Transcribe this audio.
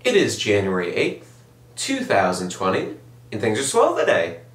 It is January 8th, 2020, and things are swell today.